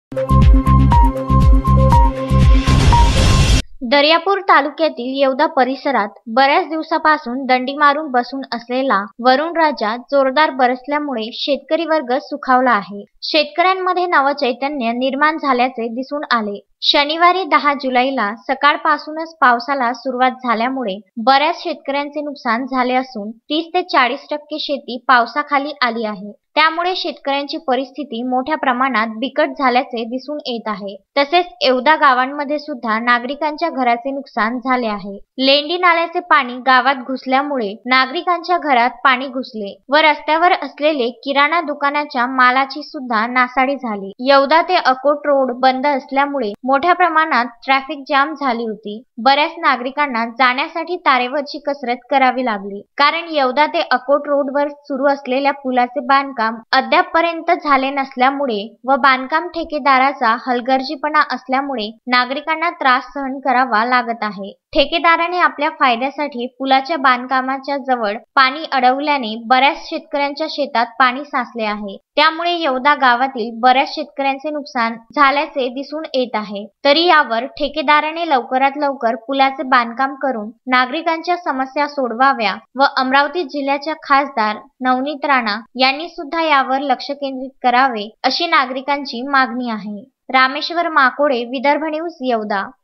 दर्यापूर तालुक्यातील येवदा परिसरात बऱ्याच दिवसापासून दंडी मारून बसून असलेला वरुण राजा जोरदार बरसल्यामुळे शेतकरी वर्ग सुखावला आहे. शेतकऱ्यांमध्ये नवचैतन्य निर्माण झाल्याचे दिसून आले. शनिवारी 10 जुलैला सकाळपासूनच पावसाला सुरुवात झाल्यामुळे बऱ्याच शेतकऱ्यांचे नुकसान झाले असून 30 ते 40% शेती पावसाखाली आली आहे. त्यामुळे शेतकऱ्यांची परिस्थिती मोठ्या प्रमाणात बिकट झाल्याचे दिसून येत आहे. तसेच येवदा गावांमध्ये सुद्धा नागरिकांच्या घराचे नुकसान झाले आहे. लेंडी नाल्याचे पाणी गावात घुसल्यामुळे नागरिकांच्या घरात पाणी घुसले व रस्त्यावर असलेले किराणा दुकानाच्या मालाची सुद्धा नासाडी झाली. येवदा ते अकोट रोड बंद असल्यामुळे मोठ्या प्रमाणात ट्रॅफिक जाम झाली होती. बऱ्याच नागरिकांना जाण्यासाठी तारेवरची कसरत करावी लागली, कारण येवदा ते अकोट रोडवर सुरू असलेल्या पुलाचे बांधकाम अद्यापपर्यंत झाले नसल्यामुळे व बांधकाम ठेकेदाराचा हलगर्जीपणा असल्यामुळे नागरिकांना त्रास सहन करावा लागत आहे. ठेकेदाराने आपल्या फायद्यासाठी पुलाच्या बांधकामाच्या जवळ पाणी अडवल्याने बऱ्याच शेतकऱ्यांच्या शेतात पाणी साचले आहे. त्यामुळे येवदा गावातील बऱ्याच शेतकऱ्यांचे नुकसान झाल्याचे दिसून येत आहे. तरी यावर ठेकेदाराने लवकरात लवकर पुलाचे बांधकाम करून नागरिकांच्या समस्या सोडवाव्या व अमरावती जिल्ह्याच्या खासदार नवनीत राणा यांनी सुद्धा यावर लक्ष केंद्रित करावे, अशी नागरिकांची मागणी आहे. रामेश्वर माकोडे, विदर्भ न्यूज, येवदा.